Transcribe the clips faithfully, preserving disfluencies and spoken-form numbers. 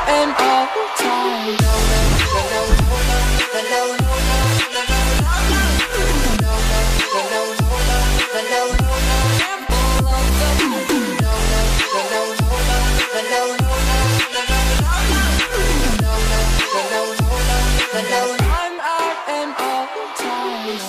and all time. I'm out and all time.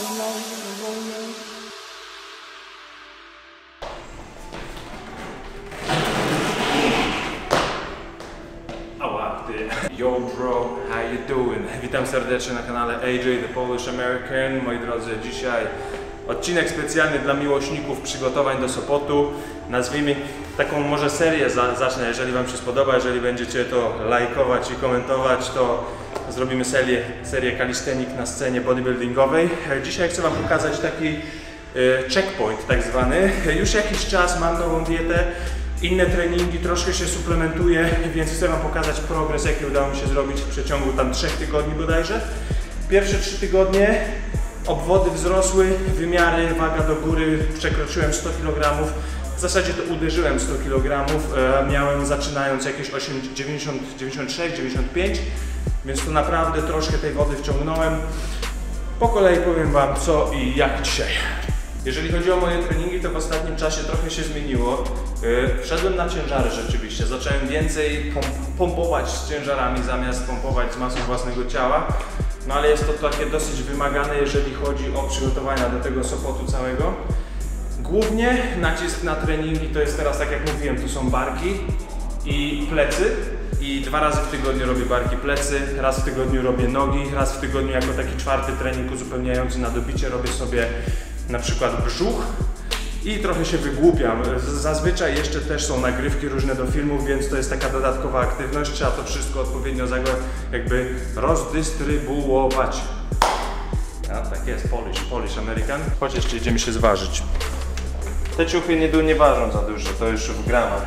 Yo bro, how you doing? Witam serdecznie na kanale A J The Polish American. Moi drodzy, dzisiaj odcinek specjalny dla miłośników przygotowań do Sopotu. Nazwijmy taką może serię, za, zacznę, jeżeli wam się spodoba, jeżeli będziecie to lajkować i komentować, to zrobimy serię, serię calisthenic na scenie bodybuildingowej. Dzisiaj chcę wam pokazać taki e, checkpoint tak zwany. Już jakiś czas mam nową dietę. Inne treningi, troszkę się suplementuję, więc chcę wam pokazać progres, jaki udało mi się zrobić w przeciągu tam trzech tygodni bodajże. Pierwsze trzy tygodnie obwody wzrosły, wymiary, waga do góry, przekroczyłem sto kilogramów. W zasadzie to uderzyłem sto kilogramów, e, miałem zaczynając jakieś dziewięćdziesiąt, dziewięćdziesiąt sześć, dziewięćdziesiąt pięć, więc to naprawdę troszkę tej wody wciągnąłem. Po kolei powiem wam co i jak dzisiaj. Jeżeli chodzi o moje treningi, to w ostatnim czasie trochę się zmieniło. Yy, wszedłem na ciężary rzeczywiście, zacząłem więcej pomp pompować z ciężarami zamiast pompować z masą własnego ciała. No ale jest to takie dosyć wymagane, jeżeli chodzi o przygotowania do tego Sopotu całego. Głównie nacisk na treningi to jest teraz, tak jak mówiłem, to są barki i plecy. I dwa razy w tygodniu robię barki, plecy, raz w tygodniu robię nogi, raz w tygodniu jako taki czwarty trening uzupełniający na dobicie robię sobie na przykład brzuch i trochę się wygłupiam. Zazwyczaj jeszcze też są nagrywki różne do filmów, więc to jest taka dodatkowa aktywność. Trzeba to wszystko odpowiednio jakby rozdystrybuować. Ja, tak jest, Polish, Polish American. Chodź, jeszcze idziemy się zważyć. Te ciuchy nie, nie ważą za dużo, to już w gramach.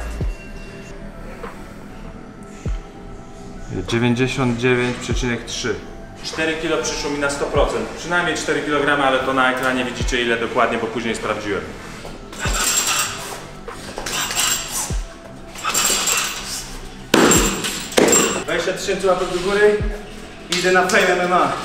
dziewięćdziesiąt dziewięć przecinek trzy. cztery kilo przyszło mi na sto procent. Przynajmniej cztery kilogramy, ale to na ekranie widzicie ile dokładnie, bo później sprawdziłem. dwadzieścia tysięcy łapek do góry i idę na Fame M M A.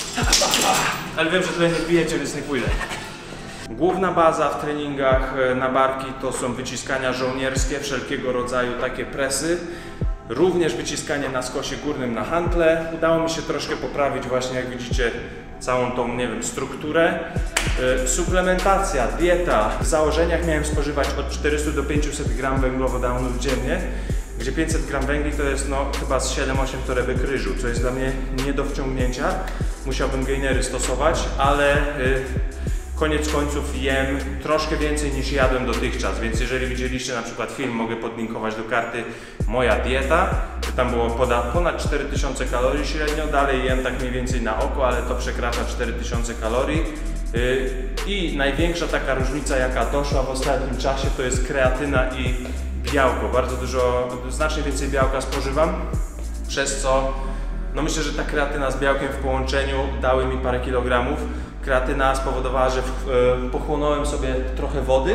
Ale wiem, że tutaj nie bijecie, więc nie pójdę. Główna baza w treningach na barki to są wyciskania żołnierskie, wszelkiego rodzaju takie presy. Również wyciskanie na skosie górnym na hantle. Udało mi się troszkę poprawić właśnie, jak widzicie, całą tą, nie wiem, strukturę. Yy, suplementacja, dieta. W założeniach miałem spożywać od czterystu do pięciuset gramów węglowodanów dziennie, gdzie pięćset gramów węgli to jest no chyba z siedem osiem torebek ryżu, co jest dla mnie nie do wciągnięcia. Musiałbym gainery stosować, ale yy, koniec końców jem troszkę więcej niż jadłem dotychczas, więc jeżeli widzieliście na przykład film, mogę podlinkować do karty moja dieta, tam było ponad cztery tysiące kalorii średnio, dalej jem tak mniej więcej na oko, ale to przekracza cztery tysiące kalorii. I największa taka różnica, jaka doszła w ostatnim czasie, to jest kreatyna i białko. Bardzo dużo, znacznie więcej białka spożywam, przez co no myślę, że ta kreatyna z białkiem w połączeniu dały mi parę kilogramów. Kreatyna spowodowała, że pochłonąłem sobie trochę wody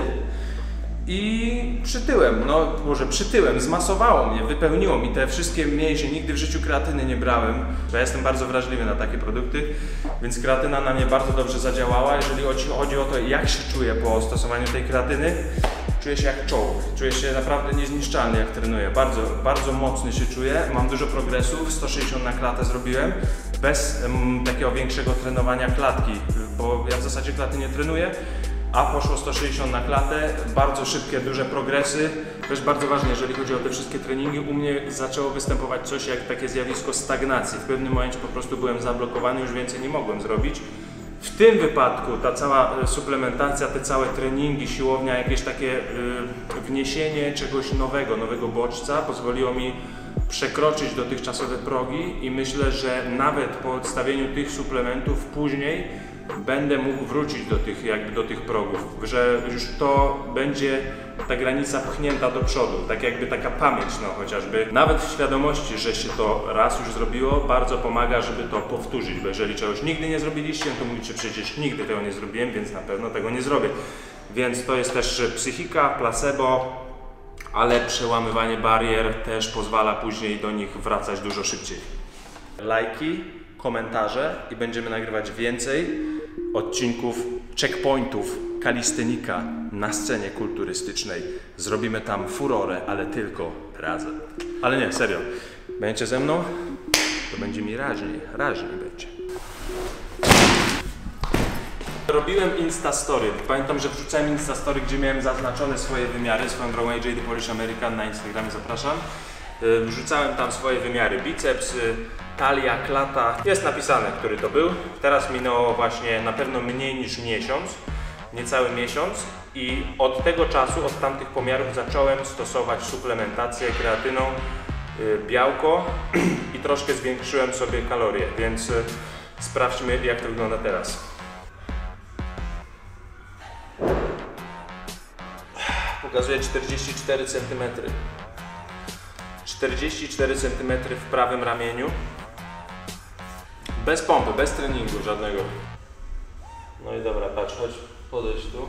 i przytyłem, no może przytyłem, zmasowało mnie, wypełniło mi te wszystkie mięśnie. Nigdy w życiu kreatyny nie brałem, bo ja jestem bardzo wrażliwy na takie produkty, więc kreatyna na mnie bardzo dobrze zadziałała. Jeżeli chodzi o to, jak się czuję po stosowaniu tej kreatyny, czuję się jak czołg, czuję się naprawdę niezniszczalny jak trenuję, bardzo, bardzo mocny się czuję, mam dużo progresów, sto sześćdziesiąt na klatę zrobiłem, bez um, takiego większego trenowania klatki, bo ja w zasadzie klaty nie trenuję, a poszło sto sześćdziesiąt na klatę, bardzo szybkie, duże progresy. Też bardzo ważne, jeżeli chodzi o te wszystkie treningi, u mnie zaczęło występować coś jak takie zjawisko stagnacji. W pewnym momencie po prostu byłem zablokowany, już więcej nie mogłem zrobić. W tym wypadku ta cała suplementacja, te całe treningi, siłownia, jakieś takie y, wniesienie czegoś nowego, nowego bodźca pozwoliło mi przekroczyć dotychczasowe progi i myślę, że nawet po odstawieniu tych suplementów później będę mógł wrócić do tych, jakby do tych progów, że już to będzie ta granica pchnięta do przodu, tak jakby taka pamięć, no chociażby. Nawet w świadomości, że się to raz już zrobiło, bardzo pomaga, żeby to powtórzyć, bo jeżeli czegoś nigdy nie zrobiliście, to mówicie przecież nigdy tego nie zrobiłem, więc na pewno tego nie zrobię. Więc to jest też psychika, placebo, ale przełamywanie barier też pozwala później do nich wracać dużo szybciej. Lajki, komentarze i będziemy nagrywać więcej odcinków checkpointów kalistenika na scenie kulturystycznej. Zrobimy tam furorę, ale tylko razem. Ale nie, serio. Będziecie ze mną? To będzie mi raźniej, raźniej będzie. Robiłem Instastory. Pamiętam, że wrzucałem Instastory, gdzie miałem zaznaczone swoje wymiary. Swoją drogą A J The Polish American na Instagramie zapraszam. Wrzucałem tam swoje wymiary biceps, talia, klata. Jest napisane, który to był. Teraz minęło właśnie na pewno mniej niż miesiąc, niecały miesiąc i od tego czasu, od tamtych pomiarów zacząłem stosować suplementację kreatyną, białko i troszkę zwiększyłem sobie kalorie, więc sprawdźmy, jak to wygląda teraz. Pokazuję czterdzieści cztery centymetry. czterdzieści cztery centymetry w prawym ramieniu. Bez pompy, bez treningu żadnego. No i dobra, patrz, chodź, podejdź tu.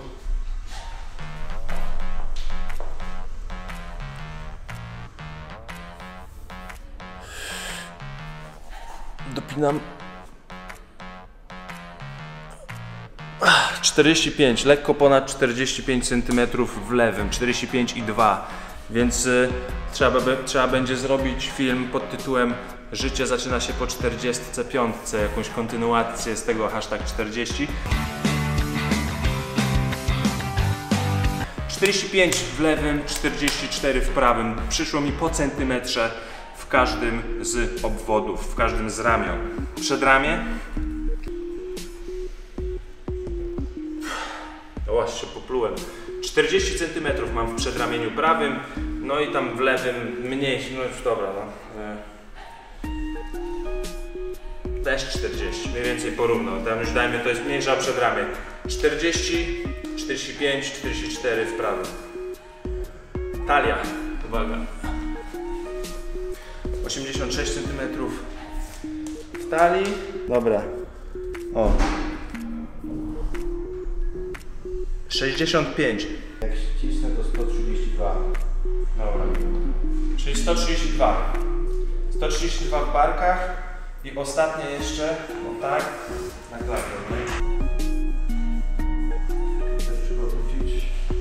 Dopinam. czterdzieści pięć, lekko ponad czterdzieści pięć centymetrów w lewym, czterdzieści pięć i dwa. Więc y, trzeba, by, trzeba będzie zrobić film pod tytułem Życie zaczyna się po czterdziestce piątce, jakąś kontynuację z tego hashtag czterdzieści. czterdzieści pięć w lewym, czterdzieści cztery w prawym. Przyszło mi po centymetrze w każdym z obwodów, w każdym z ramion. Przedramię. O, właśnie się poplułem. czterdzieści centymetrów mam w przedramieniu prawym, no i tam w lewym mniejszy, no już dobra, no. Też czterdzieści, mniej więcej porówno, tam już dajmy, to jest mniejsza przedramię. czterdzieści, czterdzieści pięć, czterdzieści cztery w prawym. Talia, uwaga. osiemdziesiąt sześć centymetrów w talii. Dobra. O. sześćdziesiąt pięć. Jak ścisnę to sto trzydzieści dwa. Dobra. Czyli sto trzydzieści dwa. sto trzydzieści dwa w barkach i ostatnie jeszcze, o tak, na klatę. Też trzeba wrócić.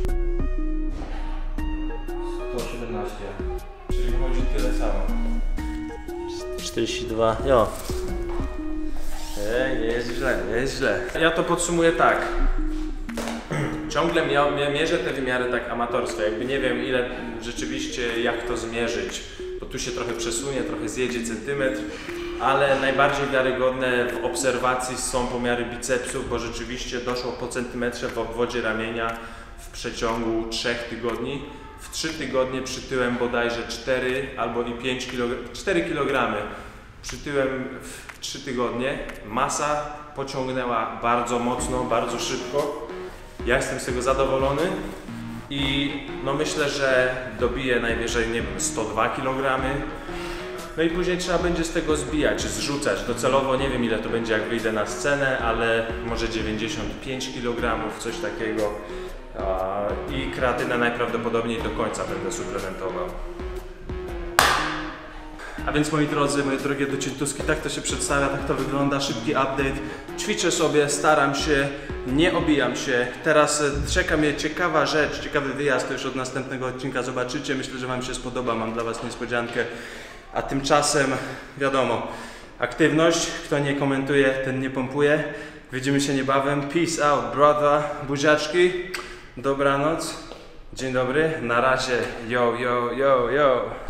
sto siedemnaście. Czyli wychodzi tyle samo. czterdzieści dwa, jo. Ej, nie jest źle, nie jest źle. Ja to podsumuję tak. Ciągle mia mierzę te wymiary tak amatorsko, jakby nie wiem ile rzeczywiście, jak to zmierzyć, bo tu się trochę przesunie, trochę zjedzie centymetr, ale najbardziej wiarygodne w obserwacji są pomiary bicepsów, bo rzeczywiście doszło po centymetrze w obwodzie ramienia w przeciągu trzech tygodni. W trzy tygodnie przytyłem bodajże cztery albo i pięć kilogramów, cztery kilogramy przytyłem w trzy tygodnie. Masa pociągnęła bardzo mocno, bardzo szybko. Ja jestem z tego zadowolony i no myślę, że dobiję najwyżej, nie wiem, sto dwa kilogramy. No i później trzeba będzie z tego zbijać, zrzucać. Docelowo nie wiem ile to będzie, jak wyjdę na scenę, ale może dziewięćdziesiąt pięć kilogramów, coś takiego. I kreatynę najprawdopodobniej do końca będę suplementował. A więc moi drodzy, moje drogie dociętuski, tak to się przedstawia, tak to wygląda, szybki update. Ćwiczę sobie, staram się, nie obijam się. Teraz czeka mnie ciekawa rzecz, ciekawy wyjazd, to już od następnego odcinka zobaczycie. Myślę, że Wam się spodoba, mam dla Was niespodziankę. A tymczasem, wiadomo, aktywność, kto nie komentuje, ten nie pompuje. Widzimy się niebawem. Peace out, brother. Buziaczki. Dobranoc. Dzień dobry. Na razie. Yo, yo, yo, yo.